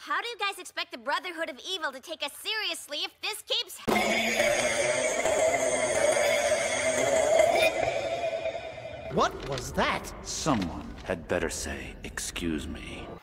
How do you guys expect the Brotherhood of Evil to take us seriously if this keeps... What was that? Someone had better say, "Excuse me."